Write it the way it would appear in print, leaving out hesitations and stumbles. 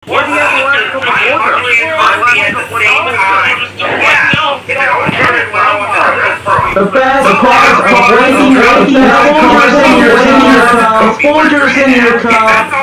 What do you have to learn to cook with water? The best part of breaking your cup, Folgers in your cup.